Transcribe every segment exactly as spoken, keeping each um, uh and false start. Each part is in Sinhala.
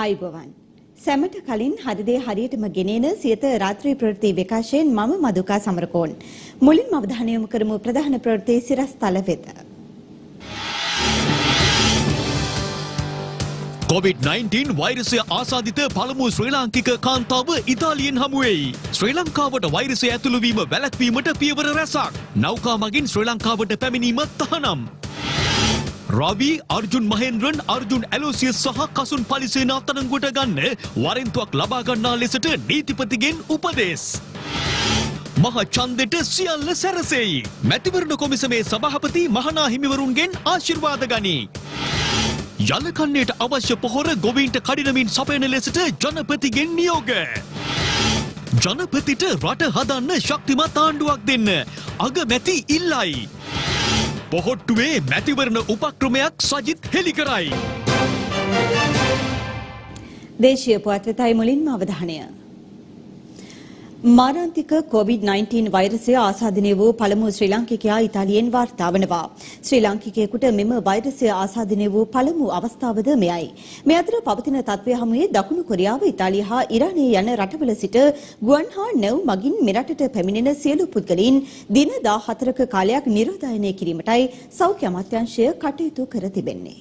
ආයුබෝවන්. සැමට කලින් හරිදේ හරියටම ගෙනෙන සියත රාත්‍රී ප්‍රවෘත්ති විකාශයෙන් මම මදුකා සමරකෝන්. මුලින්ම අවධානය යොමු කරමු ප්‍රධාන ප්‍රවෘත්ති සිරස්තල වෙත. කොවිඩ් නයින්ටීන් වෛරසය ආසාදිත පළමු ශ්‍රී ලාංකික කාන්තාව ඉතාලියෙන් හමු වෙයි. ශ්‍රී ලංකාවට වෛරසය ඇතුළු වීම වැළැක්වීමට පියවර රැසක්. නෞකා මගින් ශ්‍රී ලංකාවට පැමිණීම තහනම්. රවි අර්ජුන් මහේන්ද්‍රන් අර්ජුන් ඇලෝසියස් සහ කසුන් පලිසේන අත්අඩංගුවට ගන්න වරෙන්තුවක් ලබා ගන්නා ලෙසට නීතිපතිගෙන් උපදෙස්. මහ ඡන්දෙට සියල්ල සැරසෙයි. මැතිවරණ කොමිසමේ සභාපති මහනා හිමිවරුන්ගෙන් ආශිර්වාද ගනී. යලකන්නේට අවශ්‍ය පොහොර ගොවීන්ට කඩිනමින් සපයන ලෙසට ජනපතිගෙන් නියෝග. ජනපතිට රට හදන්න ශක්තිමත් ආණ්ඩුවක් දෙන්න අගමැති ඉල්ලයි. පොහොට්ටුවේ මැතිවරණ උපක්‍රමයක් සජිත් හෙළි කරයි. දේශීය පුවත් වෙතයි මුලින්ම අවධානය. මාරාන්තික කොවිඩ් නයින්ටීන් වෛරසය ආසාදනය වූ පළමු ශ්‍රී ලාංකිකයා ඉතාලියෙන් වාර්තා වනවා. ශ්‍රී ලාංකිකයෙකුට මෙම වෛරසය ආසාදනය වූ පළමු අවස්ථාවද මෙයයි. මේ අතර පවතින තත්ත්වය හමුවේ දකුණු කොරියාව, ඉතාලිය හා ඉරානය යන රටවල සිට ගුවන් හා නැව් මගින් මෙරටට පැමිණෙන සියලු පුද්ගලයන් දින දාහතරක කාලයක් නිරෝධායනය කිරීමටයි සෞඛ්‍ය අමාත්‍යාංශය කටයුතු කර තිබෙන්නේ.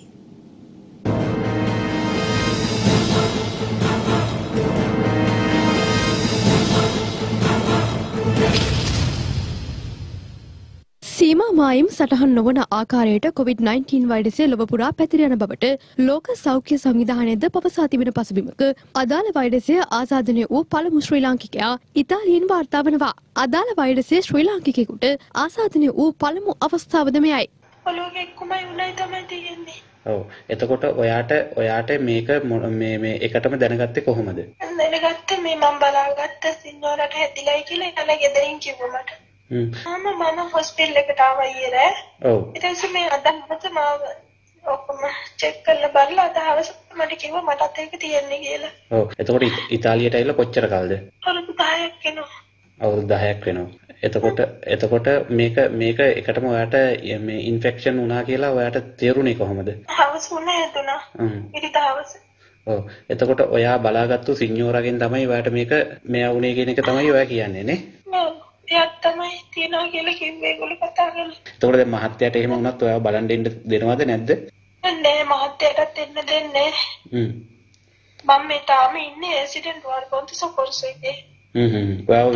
සීමා මායිම් සටහන් නොවන ආකාරයට කොවිඩ් නයින්ටීන් වෛරසය ලොව පුරා පැතිර යන බවට ලෝක සෞඛ්‍ය සංවිධානයද පවසා තිබෙන පසුබිමක අදාළ වෛරසය ආසාදනය වූ පළමු ශ්‍රී ලාංකිකයා ඉතාලියෙන් වාර්තා වනවා. අදාළ වෛරසය ශ්‍රී ලාංකිකයෙකුට ආසාදනය වූ පළමු අවස්ථාවද මෙයයි. ඔලුවේ කුමයි උණයි තමයි තියෙන්නේ. ඔව්. එතකොට ඔයාට ඔයාට මේක මේ මේ එකටම දැනගත්තේ කොහොමද? දැනගත්තේ මේ මම බලාගත්ත සින්වරට හැදිලායි කියලා එතන ගෙදරින් කිව්වා මට. මම මම හොස්පිටල් එකට ආවා ඊයේ. ඔව්. ඊට පස්සේ මේ අදහස මාව ඔක්කොම චෙක් කරලා බලලා අදහස මට කිව්වා මටත් ඒක තියෙන්නේ කියලා. ඔව්. එතකොට ඉතාලියට ඇවිල්ලා කොච්චර කාලද? අවුරුදු දහයක් වෙනවා. අවුරුදු දහයක් වෙනවා. එතකොට එතකොට මේක මේක එකටම ඔයාට මේ ඉන්ෆෙක්ෂන් වුණා කියලා ඔයාට තේරුණේ කොහොමද? හවස වුණා හදුනා. හ්ම්. ඊට දවස්. ඔව්. එතකොට ඔයා බලාගත්තු සින්යෝරාගෙන් තමයි ඔයාට මේක මෙයා වුණේ කියන එක තමයි ඔයා කියන්නේ නේ? ඔව්. එයාත් තමයි තියනවා කියලා කිව්වේ ඒගොල්ලෝ කතා කරලා. එතකොට දැන් මහත්තයාට එහෙම වුණත් ඔයාව බලන් දෙන්න දෙනවද නැද්ද? නෑ මහත්තයාටත් එන්න දෙන්නේ. හ්ම්. මම මේ තාම ඉන්නේ රෙසිඩන්ට් වර්ගොන්ත සොකොර්ස් එකේ. හ්ම් හ්ම්. ඔයාව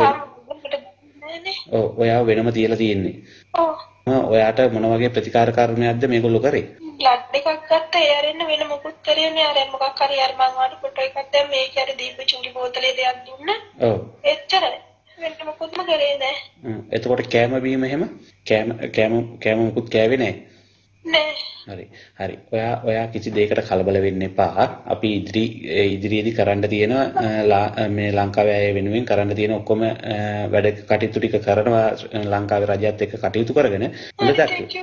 ඔව් ඔයාව වෙනම තියලා තියෙන්නේ. ඔව්. ආ ඔයාට මොන වගේ ප්‍රතිකාර කර්මයක්ද මේගොල්ලෝ කරේ? බ්ලඩ් එකක් ගත්තා ඒ අරින්න වෙන මොකුත් කරේ නෑ. අර මොකක් හරි අර මං වාට ෆොටෝ එකක් දැම්ම මේක අර දීප චුලි බෝතලේ දෙයක් දුන්න. ඔව්. එච්චරයි. වෙන මොකුත්ම කරේ නෑ. හ්ම්. එතකොට කෑම බීම එහෙම කෑම කෑම කෑම මොකුත් කෑවේ නෑ. නෑ. හරි. හරි. ඔයා ඔයා කිසි දෙයකට කලබල වෙන්න එපා. අපි ඉදිරි ඉදිරියේදී කරන්න තියෙන මේ ලංකාවේ අය වෙනුවෙන් කරන්න තියෙන ඔක්කොම වැඩ කටයුතු ටික කරනවා ලංකාවේ රජයත් එක්ක කටයුතු කරගෙන. හොඳද?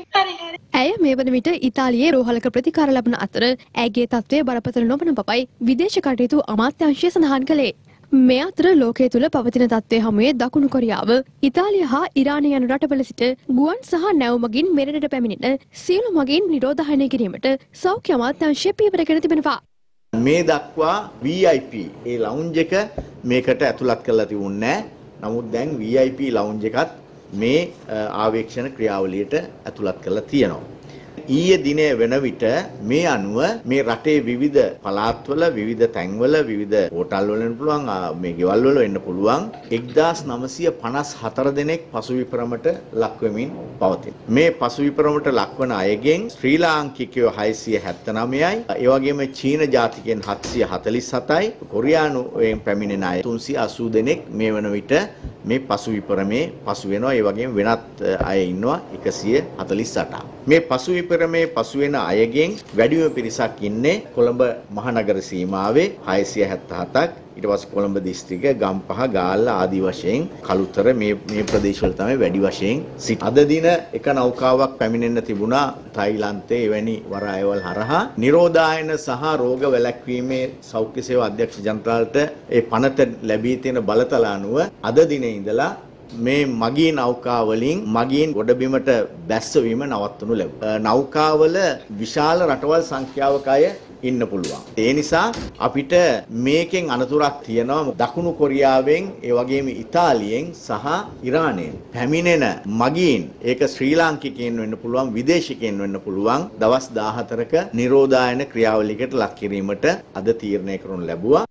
ඇය මේ වන විට ඉතාලියේ රෝහලක ප්‍රතිකාර ලබන අතර ඇගේ තත්ත්වය බරපතල නොවන බවයි විදේශ කටයුතු අමාත්‍යාංශය සඳහන් කළේ. මේ අතර ලෝකයේ තුල පවතින තත්ත්වය හමුවේ දකුණු කොරියාව, ඉතාලිය හා ඉරානය යන රටවල සිට ගුවන් සහ නැව් මගින් මෙරටට පැමිණෙන සියලු මගින් නිරෝධායනය කිරීමට සෞඛ්‍ය අමාත්‍යාංශය පියවර ගෙන තිබෙනවා. මේ දක්වා වී අයි පී ඒ ලවුන්ජ් එක මේකට ඇතුළත් කරලා තිබුණේ නැහැ. නමුත් දැන් වී අයි පී ලවුන්ජ් එකත් මේ ආවේක්ෂණ ක්‍රියාවලියට ඇතුළත් කරලා තියෙනවා. ඊයේ දිනේ වෙන විට මේ අනුව මේ රටේ විවිධ පළාත්වල විවිධ තැන්වල විවිධ හෝටල් වල වෙන්න පුළුවන් මේ ගෙවල් වල වෙන්න පුළුවන් එක්දාස් නවසිය පනස් හතර දෙනෙක් පසුවිපරමට ලක් වෙමින් පවතින. මේ පසුවිපරමට ලක්වන අයගෙන් ශ්‍රී ලාංකිකයෝ හයසිය හැත්තනවයයි, ඒ වගේම චීන ජාතිකයන් හත්සිය හතළිස් හතයි, කොරියානුවෙන් පැමිණෙන අය තුන්සිය අසූ දෙනෙක් මේ වන විට මේ පසුවිපරමේ පසු වෙනවා. ඒ වගේම වෙනත් අය ඉන්නවා එකසිය හතළිස් අටක්. මේ පසුවිපරමේ පසු වෙන අයගෙන් වැඩිම පිරිසක් ඉන්නේ කොළඹ මහනගර සීමාවේ හයසිය හැත්තහතක්. ඊට පස්සේ කොළඹ දිස්ත්‍රික්කය, ගම්පහ, ගාල්ල ආදී වශයෙන් කළුතර මේ මේ ප්‍රදේශවල තමයි වැඩි වශයෙන් සිට. අද දින එක නෞකාවක් පැමිණෙන්න තිබුණා තායිලන්තයේ එවැනි වරායවල් හරහා. නිරෝධායන සහ රෝග වැළැක්වීමේ සෞඛ්‍ය සේවා අධ්‍යක්ෂ ජනරාල්ට ඒ පනත ලැබී තියෙන බලතල අනුව අද දිනේ ඉඳලා මේ මගී නෞකා වලින් මගීන් ගොඩබිමට බැස්සවීම නවත්වනු ලැබුවා. නෞකාවල විශාල රටවල් සංඛ්‍යාවක අය ඉන්න පුළුවන්. ඒ නිසා අපිට මේකෙන් අනතුරක් තියෙනවා. දකුණු කොරියාවෙන් ඒ වගේම ඉතාලියෙන් සහ ඉරානයෙන් පැමිණෙන මගීන් ඒක ශ්‍රී ලාංකිකයන් වෙන්න පුළුවන්, විදේශිකයන් වෙන්න පුළුවන්. දවස් දාහතරක නිරෝධායන ක්‍රියාවලියකට ලක් කිරීමට අද තීරණය කරනු ලැබුවා.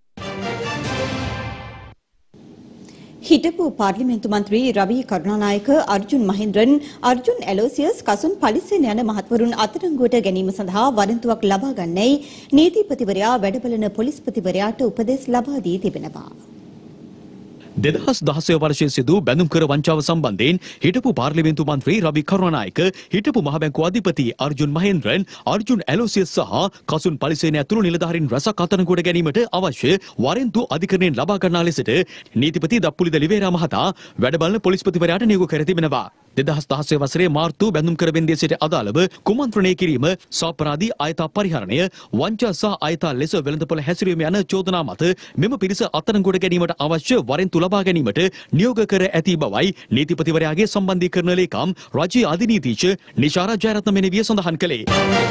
හිටපු පාර්ලිමේන්තු මන්ත්‍රී රවි කරුණානායක, අර්ජුන් මහින්ද්‍රන්, අර්ජුන් ඇලෝසියස්, කසුන් පලිසේන යන මහත්වරුන් අත්අඩංගුවට ගැනීම සඳහා වරන්තුවක් ලබා ගන්නයි නීතිපතිවරයා වැඩබලන පොලිස්පතිවරයාට උපදෙස් ලබා දී තිබෙනවා. දෙදහස් දහසය වර්ෂයේ සිදු බැඳුම් කර වංචාව සම්බන්ධයෙන් හිටපු පාර්ලිමේන්තු මන්ත්‍රී රවි කරුණානායක, හිටපු මහ බැංකුව අධිපති අර්ජුන් මහේන්ද්‍රන්, අර්ජුන් ඇලෝසියස් සහ කසුන් පලිසේන ඇතුළු නිලධාරීන් රැසක් අත්අඩංගුවට ගැනීමට අවශ්‍ය වරෙන්තු අධිකරණයෙන් ලබා ගන්නා ලෙසට නීතිපති දප්පුලිද ලිවේරා මහතා වැඩබලන පොලිස්පතිවරයාට නියෝග කර තිබෙනවා. දෙදහස් දහසය වසරේ මාර්තු බැඳුම් කර වෙන්දිය සිට අදාළව කුමන්ත්‍රණය කිරීම, සාපරාධී අයථා පරිහරණය, වංචා සහ අයථා ලෙස වෙළඳපොළ හැසිරීම යන චෝදනා මත මෙම පිරිස අත්අඩංගුවට ගැනීමට අවශ්‍ය වරෙන්තු ලබා ගැනීමට නියෝග කර ඇති බවයි නීතිපතිවරයාගේ සම්බන්ධීකරණ ලේකම් රජයේ අධිනීතිඥ නිශාරා ජයරත්න මෙනවිය සඳහන් කළේ.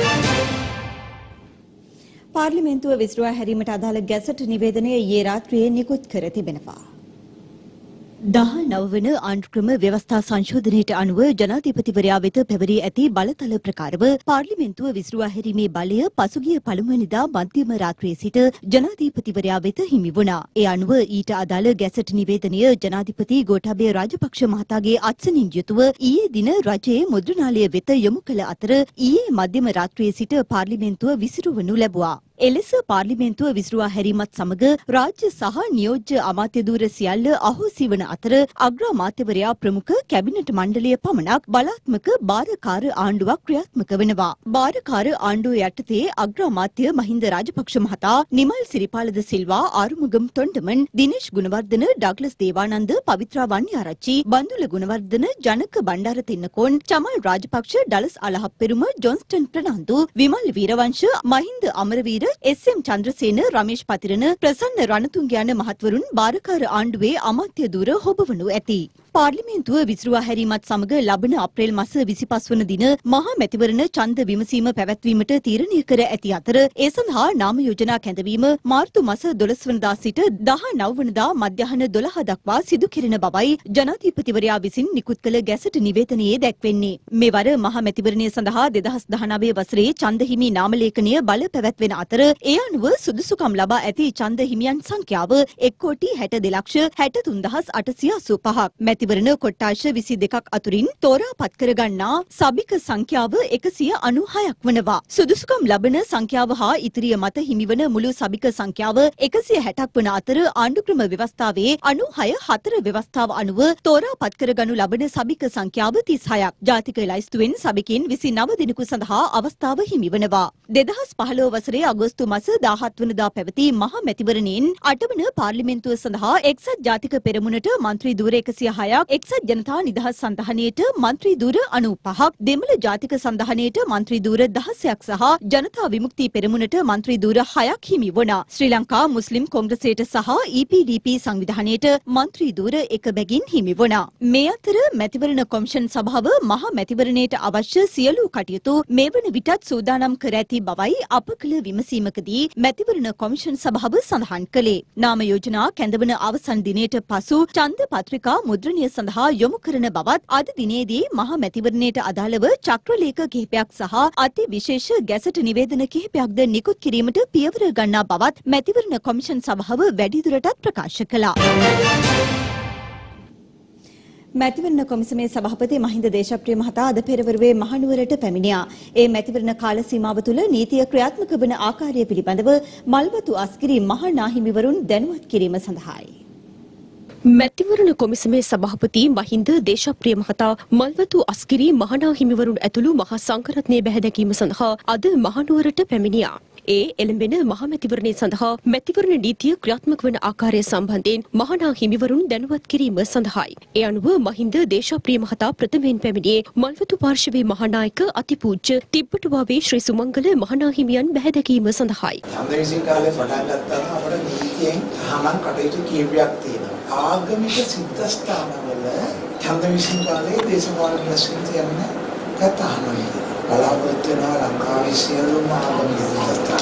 පාර්ලිමේන්තුව විසිරුවා හැරීමට අදාළ ගැසට් නිවේදනය ඊයේ රාත්‍රියේ නිකුත් කර තිබෙනවා. දහනව වන ආණ්ඩුක්‍රම ව්‍යවස්ථා සංශෝධනයට අනුව ජනාධිපතිවරයා වෙත පැවරී ඇති බලතල ප්‍රකාරව පාර්ලිමේන්තුව විසිරුවා හැරීමේ බලය පසුගිය පළමුවැනිදා මධ්‍යම රාත්‍රියේ සිට ජනාධිපතිවරයා වෙත හිමි වුණා. ඒ අනුව ඊට අදාළ ගැසට් නිවේදනය ජනාධිපති ගෝඨාභය රාජපක්ෂ මහතාගේ අත්සනින් යුතුව ඊයේ දින රජයේ මුද්‍රණාලය වෙත යොමු කළ අතර ඊයේ මධ්‍යම රාත්‍රියේ සිට පාර්ලිමේන්තුව විසිරුවනු ලැබුවා. එලෙස පාර්ලිමේන්තුව විසිරුවා හැරීමත් සමග රාජ්‍ය සහ නියෝජ්‍ය අමාත්‍ය ධූර සියල්ල අහෝසි වන අතර අග්‍ර අමාත්‍යවරයා ප්‍රමුඛ කැබිනට් මණ්ඩලය පමණක් බලාත්මක භාරකාර ආණ්ඩුවක් ක්‍රියාත්මක වෙනවා. භාරකාර ආණ්ඩුව යටතේ අග්‍ර අමාත්‍ය මහින්ද රාජපක්ෂ මහතා, නිමල් සිරිපාලද සිල්වා, ආරුමුගම් තොණ්ඩමන්, දිනේෂ් ගුණවර්ධන, ඩග්ලස් දේවානන්ද, පවිත්‍රා වන්නිආරච්චි, බන්දුල ගුණවර්ධන, ජනක බණ්ඩාර තින්නකෝන්, චමල් රාජපක්ෂ, ඩලස් අලහප්පෙරුම, ජොන්ස්ටන් ප්‍රනාන්දු, විමල් වීරවංශ, මහින්ද අමරවීර, එස් එම් චන්ද්‍රසේන, රමේෂ් පතිරණ, ප්‍රසන්න රණතුංග යන මහත්වරුන් භාරකාර ආණ්ඩුවේ අමාත්‍ය ධුර හොබවනු ඇති. පාර්ලිමේන්තුව විසිරුවා හැරීමත් සමග ලබන අප්‍රේල් මාස විසිපස් වන දින මහා මැතිවරණ ඡන්ද විමසීම පැවැත්වීමට තීරණය කර ඇති අතර ඒ සඳහා නාම යෝජනා කැඳවීම මාර්තු මාස දොළොස් වනදා සිට දහනව වනදා මධ්‍යහන දොළහ දක්වා සිදු කෙරෙන බවයි ජනාධිපතිවරයා විසින් නිකුත් කළ ගැසට් නිවේදනයේ දැක්වෙන්නේ. මෙවර මහා මැතිවරණය සඳහා දෙදහස් දහනවය වසරේ ඡන්ද හිමි නාමලේඛනය බල පැවැත්වෙන අතර ඒ අනුව සුදුසුකම් ලබා ඇති ඡන්ද හිමියන් සංඛ්‍යාව එක් කෝටි හැට දෙලක්ෂ හැටතුන් දහස් අටසිය අසූ පහක්. මැතිවරණ කොට්ටාශ විසි දෙකක් අතුරින් තෝරා පත් කරගන්නා සභික සංඛ්‍යාව එකසිය අනූහයක් වනවා. සුදුසුකම් ලබන සංඛ්‍යාව හා ඉතිරිය මත හිමිවන මුළු සභික සංඛ්‍යාව එකසිය හැටක් වන අතර ආණ්ඩුක්‍රම ව්‍යවස්ථාවේ අනූහය හතර ව්‍යවස්ථාව අනුව තෝරා පත් කරගනු ලබන සභික සංඛ්‍යාව තිස්හයක්. ජාතික ලයිස්තුවෙන් සභිකින් විසි නව දෙනෙකු සඳහා අවස්ථාව හිමිවනවා. දෙදහස් පහළොව වසරේ අගෝස්තු මාස දාහත් වනදා පැවති මහා මැතිවරණයෙන් අටවන පාර්ලිමේන්තුව සඳහා එක්සත් ජාතික පෙරමුණට මන්ත්‍රී ධූර එකසිය හයක්, එක්සත් ජනතා නිදහස් සන්ධානයට මන්ත්‍රී ධූර අනූපහක්, දෙමළ ජාතික සන්ධානයට මන්ත්‍රී ධූර දහසයක් සහ ජනතා විමුක්ති පෙරමුණට මන්ත්‍රී ධූර හයක් හිමි වුණා. ශ්‍රී ලංකා මුස්ලිම් කොංග්‍රසයට සහ ඊ පී ඩී පී සංවිධානයට මන්ත්‍රී ධූර එක බැගින් හිමි වුණා. මේ අතර මැතිවරණ කොමිෂන් සභාව මහා මැතිවරණයට අවශ්‍ය සියලු කටයුතු මේ වන විටත් සූදානම් කර ඇති බවයි අප කළ විමසීමකදී මැතිවරණ කොමිෂන් සභාව සඳහන් කළේ. නාම යෝජනා කැඳවන අවසන් දිනයට පසු ඡන්ද පත්‍රිකා මුද්‍රණය සඳහා යොමු කරන බවත් අද දිනේදී මහා මැතිවරණයට අදාළව චක්‍රලේඛ කිහිපයක් සහ අති විශේෂ ගැසට නිවේදන කිහිපයක්ද නිකුත් කිරීමට පියවර ගන්නා බවත් මැතිවරණ කොමිෂන් සභාව වැඩිදුරටත් ප්‍රකාශ කළා. මැතිවරණ කොමිසමේ සභාපති මහින්ද දේශප්‍රිය මහතා අද පෙරවරුවේ මහනුවරට පැමිණියා. ඒ මැතිවරණ කාල සීමාව තුළ නීතිය ක්‍රියාත්මක වන ආකාරය පිළිබඳව මල්වතු අස්ගිරි මහා නාහිමිවරුන් දැනුවත් කිරීම සඳහායි. මැතිවරණ කොමිසමේ සභාපති මහින්ද දේශප්‍රිය මහතා මල්වතු අස්ගිරි මහා හිමිවරුන් ඇතුළු මහා සංඝරත්නය බැහැදැකීම සඳහා අද මහනුවරට පැමිණියා. ඒ එළඹෙන මහා මැතිවරණය සඳහා මැතිවරණ නීතිය ක්‍රියාත්මක වන ආකාරය සම්බන්ධයෙන් මහා හිමිවරුන් දැනුවත් කිරීම සඳහායි. ඒ අනුව මහින්ද දේශප්‍රිය මහතා ප්‍රථමයෙන් පැමිණියේ මල්වතු පාර්ශවයේ මහානායක අතිපූජ්‍ය තිබ්බටුවාවේ ශ්‍රී සුමංගල මහා හිමියන් බැහැදැකීම සඳහායි. අන්දවිසින් කාලේ පටන් ගත්තාම අපේ නීතියෙන් තහනම් කටයුතු කීපයක් තියෙනවා. ආගමික සිද්ධාස්ථානවල ඡන්දවිසින් කාලේ දේශපාලන රැස්වීම් යන කතානෝයි බලාපොරොත්තු වෙනවා ලංකාවේ සියලුම ආගමික සිද්ධාස්ථාන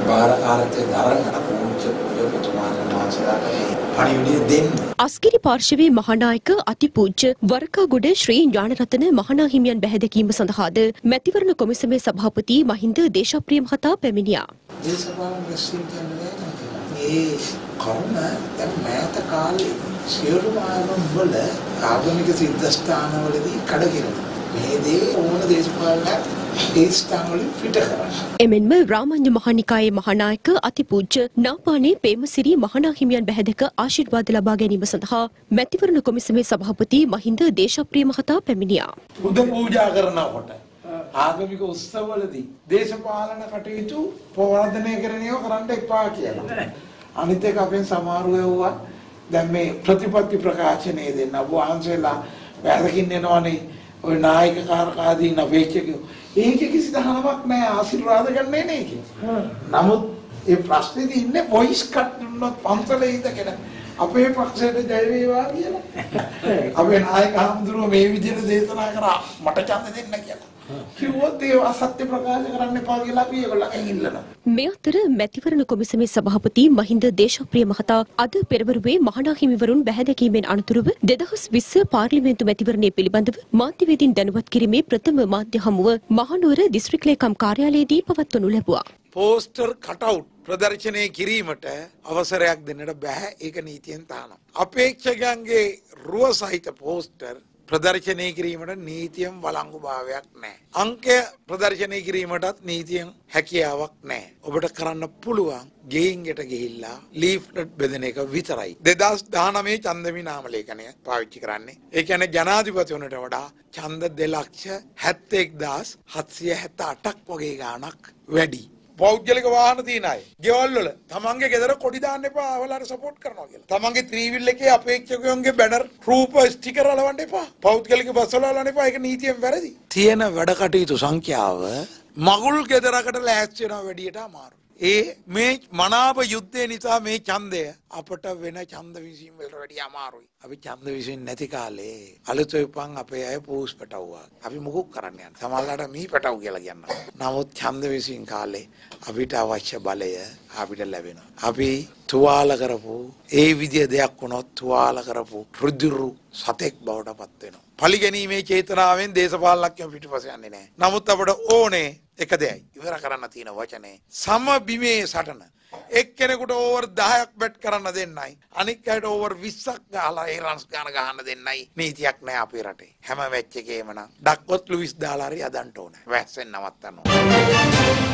බාරකාරත්වයේ දරන පූජ්‍ය පුජ්‍යතුමාණන් වහන්සේලාට පණිවිඩය දෙන්නේ. අස්ගිරි පාර්ශවයේ මහානායක අතිපූජ්‍ය වරකාගොඩ ශ්‍රී ඥානරතන මහානාහිමියන් බැහැදකීම සඳහාද මැතිවරණ කොමිසමේ සභාපති මහින්ද දේශප්‍රිය මහතා පැමිණියා. දේශපාලන රැස්වීම් කියන්නේ මේ කරුණ දැන් මෑත කාලේ සියලුම ආගම් වල ආගමික සිද්ධාස්ථානවලදී කඩකිරෙනවා. මේ දේ ඕන දේශපාලනයක් ඒ ස්ථානවලින් පිට කරනවා. එමෙන්ම රාමඤ්ඤ මහානිකායේ මහානායක අතිපූජ්‍ය නාපානේ පේමසිරි මහානාහිමියන් බැහැදක ආශිර්වාද ලබා ගැනීම සඳහා මැතිවරණ කොමිසමේ සභාපති මහින්ද දේශප්‍රිය මහතා පැමිණියා. බුද්ධ පූජා කරනකොට ආගමික උත්සවවලදී දේශපාලන කටයුතු ප්‍රවර්ධනය කරන ඒවා කරන්න එපා කියලා. අනිත් එක අපෙන් සමහරව ඒවා දැන් මේ ප්‍රතිපත්ති ප්‍රකාශනය දෙන්න වහන්සේලා වැරදකින් එනවනේ ඔය නායක කාර්කාදීන අපේක්ෂකයෝ. ඒක කිසි දහනමක් නැහැ ආශිර්වාද ගන්නෑ නේ කියලා. නමුත් ඒ ප්‍රශ්නේදී ඉන්නේ වොයිස් කට් දුන්නොත් පන්සලේ ඉඳගෙන අපේ පක්ෂයට ජය වේවා කියලා. අපේ නායක හඳුරුව මේ විදිහට දේශනා කරා මට ඡන්ද දෙන්න කියලා. කිව්වොත් ඒ අසත්‍ය ප්‍රකාශ කරන්න එපා කියලා අපි ඒගොල්ලන්ගෙන් ඉල්ලනවා. මේ අතර මැතිවරණ කොමිසමේ සභාපති මහින්ද දේශප්‍රිය මහතා අද පෙරවරුවේ මහානාහිමිවරුන් බැහැදකීමෙන් අනතුරුව දෙදහස් විස්ස පාර්ලිමේන්තු මැතිවරණය පිළිබඳව මාධ්‍යවේදීන් දැනුවත් කිරීමේ ප්‍රථම මාධ්‍ය හමුව මහනුවර දිස්ත්‍රික් ලේකම් කාර්යාලයේදී පවත්වනු ලැබුවා. පෝස්ටර් කටවුට් ප්‍රදර්ශනය කිරීමට අවසරයක් දෙන්නට බෑ. ඒක නීතියෙන් තහනම්. අපේක්ෂකයන්ගේ රුව සහිත පෝස්ටර් ප්‍රදර්ශනය කිරීමට නීතියෙන් වළංගු භාවයක් නැහැ. අංකය ප්‍රදර්ශනය කිරීමටත් නීතියෙන් හැකියාවක් නැහැ. ඔබට කරන්න පුළුවන් ගෙයින් ගෙට ගිහිල්ලා ලීෆ්ලට් බෙදෙන එක විතරයි. දෙදහස් දහනවය ඡන්දමි නාම ලේඛනය පාවිච්චි කරන්නේ. ඒ කියන්නේ ජනාධිපති වුණට වඩා ඡන්ද දෙලක්ෂ හැත්තෑ එක්දාස් හත්සිය හැත්තෑ අටක් වගේ ගාණක් වැඩි. පෞද්ගලික වාහන තියන අය ගෙවල් වල තමන්ගේ ගෙදර කොඩි දාන්න එපා අවලාට සපෝට් කරනවා කියලා. තමන්ගේ ත්‍රිවිල් එකේ අපේක්ෂකයන්ගේ බැනර් රූප ස්ටිකර් අලවන්න එපා. පෞද්ගලික බස් වල අලවන්න එපා. ඒක නීතියෙන් වැරදි. තියෙන වැඩ කටයුතු සංඛ්‍යාව මගුල් ගෙදරකට ලෑස්ති වෙනවා වැඩියට අමාරු. ඒ මේ මනාප යුද්ධය නිසා මේ ඡන්දය අපට වෙන ඡන්ද විසීම් වලට වැඩිය අමාරුයි. අපි ඡන්ද විසින් නැති කාලේ අලුත් වෙපන් අපේ අය පූස් පැටවුවා. අපි මොකක් කරන්න යන්නේ? සමහරවිට මී පැටවු කියලා කියනවා. නමුත් ඡන්ද විසින් කාලේ අපිට අවශ්‍ය බලය අපිට ලැබෙනවා. අපි තුවාල කරපු ඒ විදිය දෙයක් වුණොත් තුවාල කරපු රුදුරු සතෙක් බවට පත් වෙනවා. පරිගැනීමේ චේතනාවෙන් දේශපාලනඥයෝ පිටපස්ස යන්නේ නැහැ. නමුත් අපට ඕනේ එක දෙයයි. ඉවර කරන්න තියෙන වචනේ සම බිමේ සටන. එක්කෙනෙකුට ඕවර් දහයක් බැට් කරන්න දෙන්නයි. අනික් අයට ඕවර් විස්සක් ගහලා ඒ රන්ස් ගන්න ගහන්න දෙන්නයි නීතියක් නැහැ අපේ රටේ. හැම මැච් එකේම නම් ඩක්කොත් ලුයිස් දාලා හරි අදන්ට ඕනේ. වැස්සෙන් නවත්තන්න ඕනේ.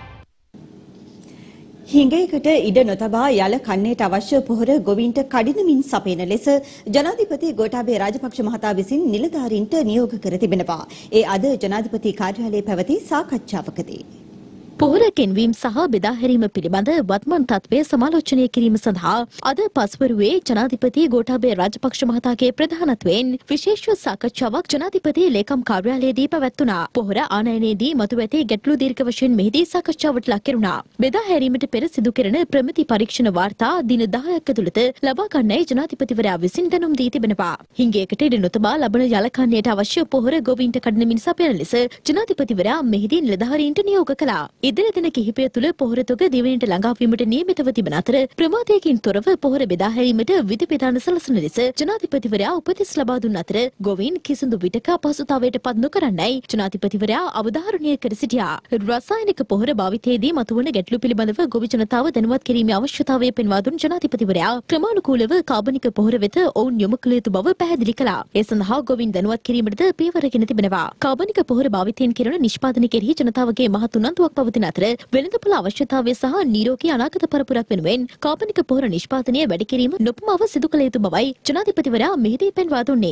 හිඟයකට ඉඩ නොතබා යල කන්නේට අවශ්‍ය පොහොර ගොවීන්ට කඩිනමින් සපයන ලෙස ජනාධිපති ගෝඨාභය රාජපක්ෂ මහතා විසින් නිලධාරීන්ට නියෝග කර තිබෙනවා. ඒ අද ජනාධිපති කාර්යාලයේ පැවති සාකච්ඡාවකදී පොහොර ගෙන්වීම සහ බෙදා හැරීම පිළිබඳ වත්මන් තත්ත්වය සමාලෝචනය කිරීම සඳහා අද පස්වරුවේ ජනාධිපති ගෝඨාභය රාජපක්ෂ මහතාගේ ප්‍රධානත්වයෙන් විශේෂ සාකච්ඡාවක් ජනාධිපති ලේකම් කාර්යාලයේදී පැවැත්වුණා. පොහොර ආනයනයේදී මතුවැති ගැටලු දීර්ඝ වශයෙන් මෙහිදී සාකච්ඡාවට ලක් කෙරුණා. බෙදා හැරීමට පෙර සිදු කෙරෙන ප්‍රමිති පරීක්ෂණ වාර්තා දින දහයක් ඇතුළත ලබා ගන්නයි ජනාධිපතිවරයා විසින් දැනුම් දී තිබෙනවා. හිඟයකට ඉඩ නොතබා ලබන යලකන්නයට අවශ්‍ය පොහොර ගොවීන්ට කඩනමින් සපයන ලෙස ජනාධිපතිවරයා මෙහිදී නිලධාරීන්ට නියෝග කළා. ඉදිරි දින කිහිපය තුළ පොහොර තොග දිවයිනට ළඟාවීමට නියමිතව තිබෙන අතර ප්‍රමාදයකින් තොරව පොහොර බෙදා හැරීමට විධිවිධාන සලසන ලෙස ජනාධිපතිවරයා උපදෙස් ලබා දුන් අතර ගොවීන් කිසිදු විටක අපහසුතාවයට පත් නොකරන්නයි ජනාධිපතිවරයා අවධාරණය කර සිටියා. රසායනික පොහොර භාවිතයේදී මතුවන ගැටලු පිළිබඳව ගොවි ජනතාව දැනුවත් කිරීමේ අවශ්‍යතාවය පෙන්වා දුන් ජනාධිපතිවරයා ක්‍රමානුකූලව කාබනික පොහොර වෙත ඔවුන් යොමු කළ යුතු බව පැහැදිලි කළා. ඒ සඳහා ගොවීන් දැනුවත් කිරීමටද පියවරගෙන තිබෙනවා. කාබනික පොහොර භාවිතයෙන් කෙරෙන නිෂ්පාදන කෙරෙහි ජනතාවගේ මහත් උනන්දුවක් පවතින අතර වෙළඳපොළ අවශ්‍යතාවය සහ නිරෝගී අනාගත පරපුරක් වෙනුවෙන් කාබනික පොහොර නිෂ්පාදනය වැඩි කිරීම නොපමව සිදු කළ යුතු බවයි ජනාධිපතිවරයා මෙහිදී පෙන්වා දුන්නේ.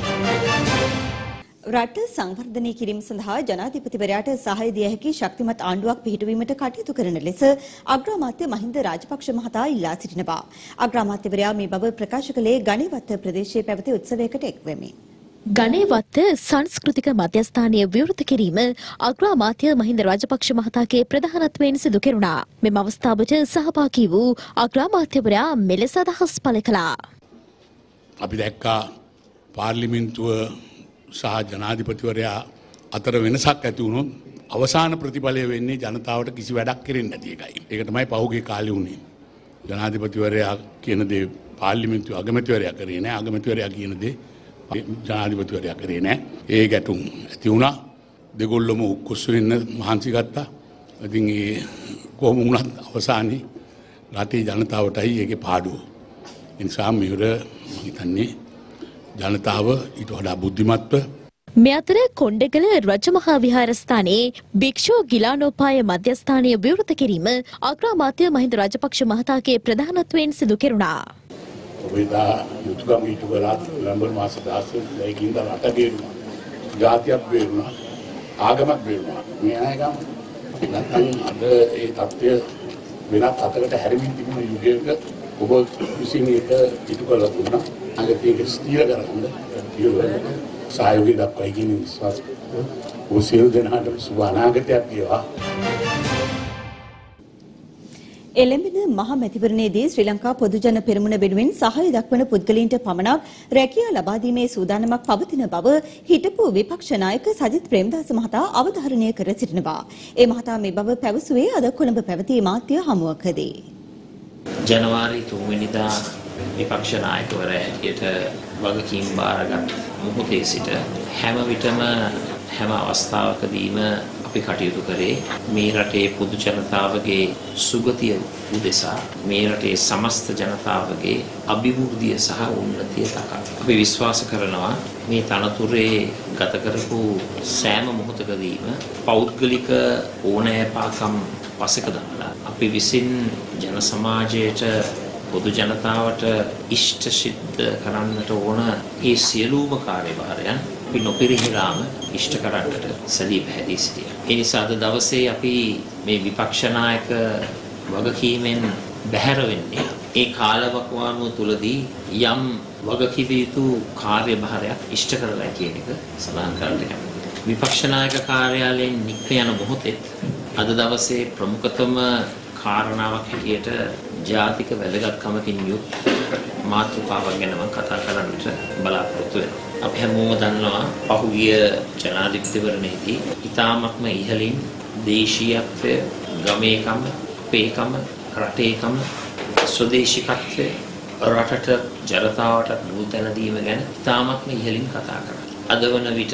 රට සංවර්ධනය කිරීම සඳහා ජනාධිපතිවරයාට සහාය දිය හැකි ශක්තිමත් ආණ්ඩුවක් පිහිටුවීමට කටයුතු කරන ලෙස අග්‍රාමාත්‍ය මහින්ද රාජපක්ෂ මහතා ඉල්ලා සිටිනවා. අග්‍රාමාත්‍යවරයා මේ බව ප්‍රකාශ කළේ ගණේවත්ත ප්‍රදේශයේ පැවති උත්සවයකට එක්වෙමින්. ගණේවත්ත සංස්කෘතික මධ්‍යස්ථානය විවෘත කිරීම අග්‍රාමාත්‍ය මහින්ද රාජපක්ෂ මහතාගේ ප්‍රධානත්වයෙන් සිදු කෙරුණා. මෙම අවස්ථාවට සහභාගී වූ අග්‍රාමාත්‍යවරයා මෙලෙස අදහස් පළ කළා. අපි දැක්කා පාර්ලිමේන්තුව සහ ජනාධිපතිවරයා අතර වෙනසක් ඇති වුණොත් අවසාන ප්‍රතිඵලය වෙන්නේ ජනතාවට කිසි වැඩක් කෙරෙන්නේ නැති එකයි. ඒක තමයි පහුගිය කාලේ වුණේ. ජනාධිපතිවරයා කියන දේ පාර්ලිමේන්තු අගමැතිවරයා කරේ නැහැ. අගමැතිවරයා කියන දේ ජනාධිපතිවරයා කරේ නැහැ. ඒ ගැටුම් ඇති වුණා. දෙගොල්ලම උක්කුස් වෙන්න මහන්සි ගත්තා. ඉතින් ඒ කොහොම වුණත් අවසානයේ රටේ ජනතාවටයි ඒකේ පාඩුව. ඒ නිසා මෙවර මම හිතන්නේ ජනතාව ඊට වඩා බුද්ධිමත්ව මේ අතර කොණ්ඩගල රජමහා විහාරස්ථානයේ භික්ෂු ගිලානෝපාය මධ්‍යස්ථානය විවෘත කිරීම අග්‍රාමාත්‍ය මහින්ද රාජපක්ෂ මහතාගේ ප්‍රධානත්වයෙන් සිදු කෙරුණා. ඔබේදා යුතුයකම් ඊට වඩා නවැම්බර් මාස දහසකින් දා රට බේරුණා. ජාතියක් බේරුණා. ආගමක් බේරුණා. මේ අයගම නැත්නම් අද ඒ தත්ත්වය වෙනත් අතකට හැරෙමින් තිබුණ යුගයක ඔබ විසින් ඒක ඉටු කරලා දුන්නා. අගට ඒක ස්ථිර කරගන්න පිළිවෙල සහයෝගය දක්වයි කියන විශ්වාසය. ඔබ සියලු දෙනාට සුබ අනාගතයක් වේවා. එළඹෙන මහ මැතිවරණයේදී ශ්‍රී ලංකා පොදුජන පෙරමුණ වෙනුවෙන් සහාය දක්වන පුද්ගලයන්ට පමණක් රැකියාව ලබා දීමේ සූදානමක් පවතින බව හිටපු විපක්ෂ නායක සජිත් ප්‍රේමදාස මහතා අවධාරණය කර සිටිනවා. ඒ මහතා මේ බව පැවසුවේ අද කොළඹ පැවති මාධ්‍ය හමුවකදී. ජනවාරි තුන්වෙනිදා විපක්ෂ නායකවරයා හැටියට වගකීම් බාරගත් මොහොතේ සිට හැම විටම හැම අවස්ථාවකදීම අපි කටයුතු කරේ මේ රටේ පොදු ජනතාවගේ සුගතිය උදෙසා මේ රටේ සමස්ත ජනතාවගේ අභිවෘද්ධිය සහ උන්නතිය තකා. අපි විශ්වාස කරනවා මේ තනතුරේ ගත කරපු සෑම මොහොතකදීම පෞද්ගලික ඕනෑපාකම් පසෙක දාලා අපි විසින් ජන සමාජයට පොදු ජනතාවට ඉෂ්ට සිද්ධ කරන්නට ඕන ඒ සියලුම කාර්යභාරයන් අපි නොපිරිහෙලාම ඉෂ්ට කරන්නට සැදී පැහැදී සිටියා. ඒ නිසා අද දවසේ අපි මේ විපක්ෂ නායක වගකීමෙන් බැහැර වෙන්නේ ඒ කාලවකවානුව තුලදී යම් වගකීම් යුතු කාර්යභාරයක් ඉෂ්ට කරලා කියන එක සඳහන් කරන්න කැමතියි. විපක්ෂ නායක කාර්යාලයෙන් නික්ම යන මොහොතේ අද දවසේ ප්‍රමුඛතම කාරණාවක් හැටියට ජාතික වැදගත්කමකින් යුත් මාතෘකාවක් ගැන මම කතා කරන්නට බලාපොරොත්තු වෙනවා. අපි හැමෝම දන්නවා පහුගිය ජනාධිපතිවරණයේදී ඉතාමත්ම ඉහළින් දේශීයත්වය, ගමේකම, අපේකම, රටේකම, ස්වදේශිකත්වය රටට ජනතාවට මුල් තැන දීම ගැන ඉතාමත්ම ඉහළින් කතා කරා. අද වන විට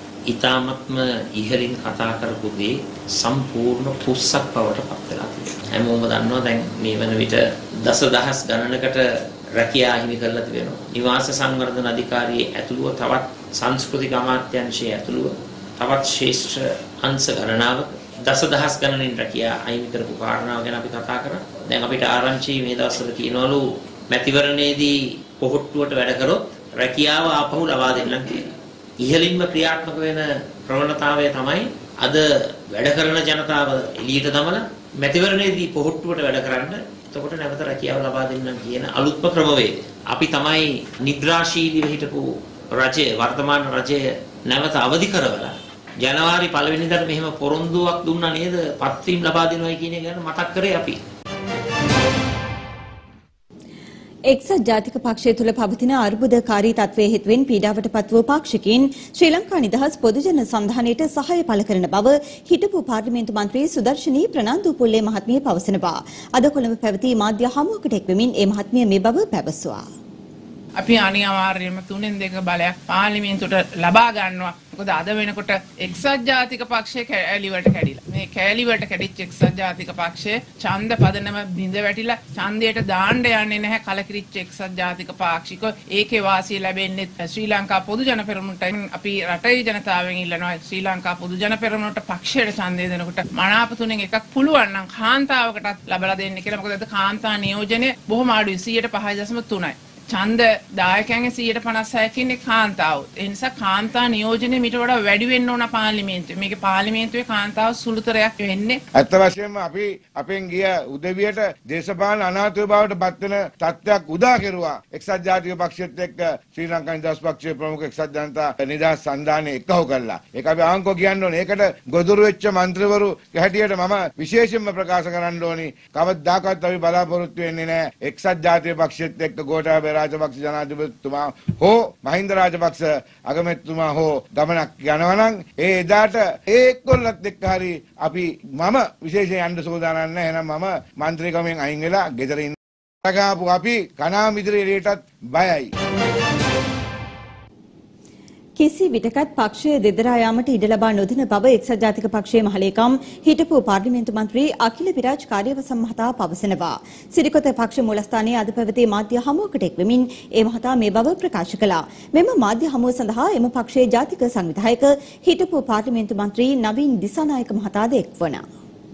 ඉතාමත්ම ඉහළින් කතා කරපු දේ සම්පූර්ණ පුස්සක් බවට පත් වෙලා තියෙනවා. හැමෝම දන්නවා දැන් මේ වන විට දසදහස් ගණනකට රැකියා හිමි කරලා තිබෙනවා. නිවාස සංවර්ධන අධිකාරියේ ඇතුළුව තවත් සංස්කෘතික අමාත්‍යාංශයේ ඇතුළුව තවත් ශේෂ්ඨ අංශ ගණනාවක දසදහස් ගණනින් රැකියා අහිමි කරපු කාරණාව ගැන අපි කතා කරා. දැන් අපිට ආරංචි මේ දවස්වල කියනවලු මැතිවරණයේදී පොහොට්ටුවට වැඩ කරොත් රැකියාව ආපහු ලබා දෙන්නම් කියලා. ඉහළින්ම ක්‍රියාත්මක වෙන ප්‍රවණතාවය තමයි අද වැඩ කරන ජනතාව එළියට දමලා මැතිවරණයේදී පොහොට්ටුවට වැඩ කරන්න එතකොට නැවත රැකියාව ලබා දෙන්නම් කියන අලුත්ම ක්‍රමවේදය. අපි තමයි නිද්‍රාශීලීව හිටපු රජය වර්තමාන රජය නැවත අවදි කරවලා ජනවාරි පළවෙනිදාට මෙහෙම පොරොන්දුවක් දුන්නා නේද පත්වීම් ලබා දෙනවයි කියන එක ගැන මතක් කරේ අපි. එක්සත් ජාතික පක්ෂය තුළ පවතින අර්බුදකාරී තත්ත්වයේ හේතුවෙන් පීඩාවට පත් වූ පාක්ෂිකයින් ශ්‍රී ලංකා නිදහස් පොදුජන සන්ධානයට සහාය පළ කරන බව හිටපු පාර්ලිමේන්තු මන්ත්‍රී සුදර්ශනී ප්‍රනාන්දුපුල්ලේ මහත්මිය පවසනවා. අද කොළඹ පැවති මාධ්‍ය හමුවකට එක්වෙමින් ඒ මහත්මිය මේ බව පැවසුවා. අපි අනිවාර්යයෙන්ම තුනෙන් දෙක බලයක් පාර්ලිමේන්තුවට ලබා ගන්නවා. මොකද අද වෙනකොට එක්සත් ජාතික පක්ෂය කෑලිවට කැඩිලා. මේ කෑලිවට කැඩිච්ච එක්සත් ජාතික පක්ෂය ඡන්ද පදනම බිඳ වැටිලා ඡන්දයට දාන්න යන්නේ නැහැ කලකිරිච්ච එක්සත් ජාතික පාක්ෂික. ඒකේ වාසිය ලැබෙන්නේ ශ්‍රී ලංකා පොදු ජන පෙරමුණට. අපි රටේ ජනතාවෙන් ඉල්ලනවා ශ්‍රී ලංකා පොදු ජන පෙරමුණට පක්ෂයට ඡන්දය දෙනකොට මනාප තුනෙන් එකක් පුළුවන් නම් කාන්තාවකටත් ලබා දෙන්න කියලා. මොකද අද කාන්තා නියෝජනය බොහොම අඩුයි සියයට පහයි දශම තුනයි. ඡන්ද දායකයන්ගේ සියයට පනස් හයක ඉන්නේ කාන්තාව. ඒ නිසා කාන්තා නියෝජනය මීට වඩා වැඩි වෙන්න ඕන පාර්ලිමේන්තුවේ. මේකේ පාර්ලිමේන්තුවේ කාන්තාව සුළුතරයක් වෙන්නේ. අත්ත වශයෙන්ම අපි අපෙන් ගිය උදවියට දේශපාලන අනාථය බවට පත් වෙන තත්ත්වයක් උදා කෙරුවා. එක්සත් ජාතික පක්ෂයත් එක්ක ශ්‍රී ලංකා නිදහස් පක්ෂයේ ප්‍රමුඛ එක්සත් ජනතා නිදහස් සන්ධානය එක්කව කළා. ඒක අපි ආංකෝ කියන්න ඕනේ. ඒකට ගොදුරු වෙච්ච മന്ത്രിවරු හැටියට මම විශේෂයෙන්ම ප්‍රකාශ කරන්න ඕනි. කවදාකවත් අපි බලාපොරොත්තු වෙන්නේ නැහැ එක්සත් ජාතික පක්ෂයත් එක්ක ගෝඨාභය ගෝඨාභය රාජපක්ෂ ජනාධිපතිතුමා හෝ මහින්ද රාජපක්ෂ අගමැතිතුමා හෝ ගමනක් යනවා නම් ඒ එදාට ඒ එක්කොල්ලත් එක්ක හරි අපි මම විශේෂයෙන් යන්න සූදානම් නැහැ. එහෙනම් මම മന്ത്രിකමෙන් අයින් වෙලා ගෙදර ඉන්න. ගාපු අපි කණා මිදිරි එළියටත් බයයි. කිසි විටකත් පක්ෂය දෙදරා යාමට ඉඩ ලබා නොදෙන බව එක්සත් ජාතික පක්ෂයේ මහලේකම් හිටපු පාර්ලිමේන්තු මන්ත්‍රී අකිල විරාජ් කාර්යවසම් මහතා පවසනවා. සිරිකොත පක්ෂ මූලස්ථානයේ අද පැවති මාධ්‍ය හමුවකට එක්වෙමින් ඒ මහතා මේ බව ප්‍රකාශ කළා. මෙම මාධ්‍ය හමුව සඳහා එම පක්ෂයේ ජාතික සංවිධායක හිටපු පාර්ලිමේන්තු මන්ත්‍රී නවීන් දිසානායක මහතාද එක්වනවා.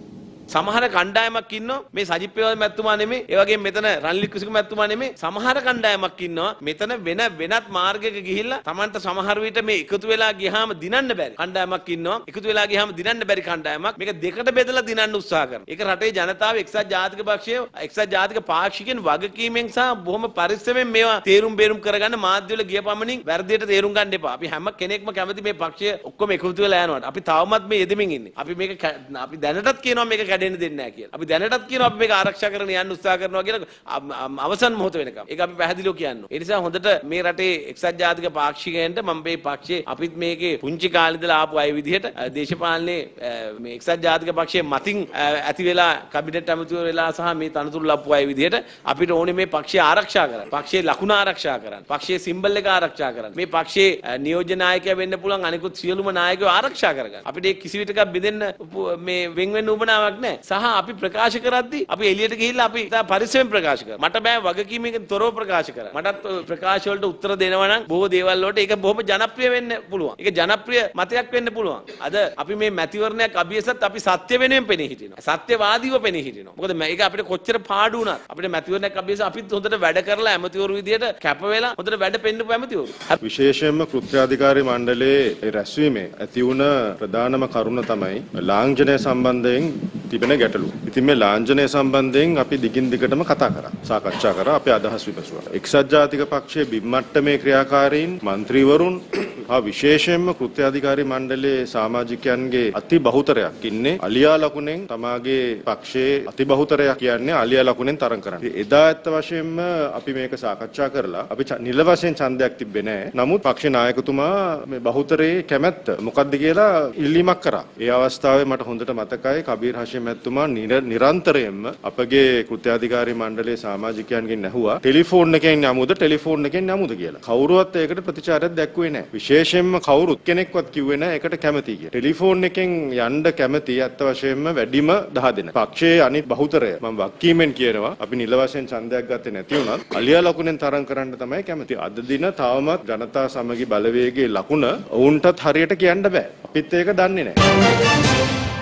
සමහර කණ්ඩායමක් ඉන්නවා මේ සජිත් ප්‍රේමදාස මැතිතුමා නෙමෙයි ඒ වගේම මෙතන රනිල් කුසික මැතිතුමා නෙමෙයි සමහර කණ්ඩායමක් ඉන්නවා මෙතන වෙන වෙනත් මාර්ගයක ගිහිල්ලා Tamanට සමහර විට මේ එකතු වෙලා ගියාම දිනන්න බැරි කණ්ඩායමක් ඉන්නවා එකතු වෙලා ගියාම දිනන්න බැරි කණ්ඩායමක් මේක දෙකට බෙදලා දිනන්න උත්සාහ කරනවා ඒක රටේ ජනතාව එක්සත් ජාතික පක්ෂය එක්සත් ජාතික පාක්ෂිකයන් වගකීමෙන් සහ බොහොම පරිස්සමෙන් මේවා තේරුම් බේරුම් කරගන්න මාධ්‍යවල ගිය පමණින් වැරදියට තේරුම් ගන්න එපා අපි හැම කෙනෙක්ම කැමති මේ පක්ෂය ඔක්කොම එකතු වෙලා යනවාට අපි තවමත් මේ යෙදෙමින් ඉන්නේ අපි මේක අපි දැනටත් කියනවා මේක කැඩෙන්න දෙන්නේ නැහැ කියලා. අපි දැනටත් කියනවා අපි මේක ආරක්ෂා කරගෙන යන්න උත්සාහ කරනවා කියලා අවසන් මොහොත වෙනකම්. ඒක අපි පැහැදිලිව කියනවා. ඒ නිසා හොඳට මේ රටේ එක්සත් ජාතික පාක්ෂිකයන්ට මම මේ පක්ෂයේ අපිත් මේකේ පුංචි කාලේ ඉඳලා ආපු අය විදිහට දේශපාලනේ මේ එක්සත් ජාතික පක්ෂයේ මතින් ඇති වෙලා කැබිනට් ඇමතිවරු වෙලා සහ මේ තනතුරු ලැබපු අය විදිහට අපිට ඕනේ මේ පක්ෂය ආරක්ෂා කරන්න. පක්ෂයේ ලකුණ ආරක්ෂා කරන්න. පක්ෂයේ සිම්බල් එක ආරක්ෂා කරන්න. මේ පක්ෂයේ නියෝජ්‍ය නායකයා වෙන්න පුළුවන් අනිකුත් සියලුම නායකයෝ ආරක්ෂා කරගන්න. අපිට ඒ කිසි විටක බෙදෙන්න මේ වෙන් වෙන්න උවමනාවක් නැහැ. සහ අපි ප්‍රකාශ කරද්දී අපි එළියට ගිහිල්ලා අපි තා පරිස්සමෙන් ප්‍රකාශ කරා. මට බෑ වගකීමකින් තොරව ප්‍රකාශ කරන්න. මටත් ප්‍රකාශ වලට උත්තර දෙනවා නම් බොහෝ දේවල් වලට ඒක බොහොම ජනප්‍රිය වෙන්න පුළුවන්. ඒක ජනප්‍රිය මතයක් වෙන්න පුළුවන්. අද අපි මේ මැතිවරණයක් අභියසත් අපි සත්‍ය වෙනුවෙන් පෙනී හිටිනවා. සත්‍යවාදීව පෙනී හිටිනවා. මොකද මේක අපිට කොච්චර පාඩු වුණත් අපිට මැතිවරණයක් අභියස අපිත් හොඳට වැඩ කරලා ඇමතිවරු විදියට කැප වෙලා හොඳට වැඩ පෙන්නපු ඇමතිවරු. විශේෂයෙන්ම කෘත්‍යාධිකාරී මණ්ඩලයේ රැස්වීමේ ඇති වුණ ප්‍රධානම කරුණ තමයි ලාංඡනය සම්බන්ධයෙන් තිබෙන ගැටලු. ඉතින් මේ ලාංඡනය සම්බන්ධයෙන් අපි දිගින් දිගටම කතා කරා. සාකච්ඡා කරා. අපේ අදහස් විමසුවා. එක්සත් ජාතික පක්ෂයේ බිම්මට්ටමේ ක්‍රියාකාරීන්, മന്ത്രിවරුන් හා විශේෂයෙන්ම කෘත්‍යාධිකාරී මණ්ඩලයේ සමාජිකයන්ගේ අති බහුතරයක් ඉන්නේ අලියා ලකුණෙන් තමාගේ පක්ෂයේ අති බහුතරයක් කියන්නේ අලියා ලකුණෙන් තරඟ කරන්නේ. එදා ඇත්ත වශයෙන්ම අපි මේක සාකච්ඡා කරලා අපි නිල වශයෙන් ඡන්දයක් තිබ්බේ නැහැ. නමුත් පක්ෂ නායකතුමා මේ බහුතරයේ කැමැත්ත මොකක්ද කියලා ඉල්ලීමක් කරා. ඒ අවස්ථාවේ මට හොඳට මතකයි කබීර් හෂිම් මැතිතුමා නිරන්තරයෙන්ම අපගේ කෘත්‍යාධිකාරී මණ්ඩලයේ සමාජිකයන්ගෙන් ඇහුවා ටෙලිෆෝන් එකෙන් යමුද ටෙලිෆෝන් එකෙන් යමුද කියලා. කවුරුවත් ඒකට ප්‍රතිචාරයක් දැක්ුවේ නැහැ. විශේෂයෙන්ම කවුරුත් කෙනෙක්වත් කිව්වේ නැහැ ඒකට කැමති කියලා. ටෙලිෆෝන් එකෙන් යන්න කැමති ඇත්ත වශයෙන්ම වැඩිම දහ දෙනෙක්. පක්ෂයේ අනිත් බහුතරය මම වක්කීමෙන් කියනවා අපි නිල වශයෙන් ඡන්දයක් ගත්තේ නැති වුණත් අලියා ලකුණෙන් තරඟ කරන්න තමයි කැමති. අද දින තවමත් ජනතා සමගි බලවේගයේ ලකුණ ඔවුන්ටත් හරියට කියන්න බෑ. අපිත් ඒක දන්නේ නැහැ.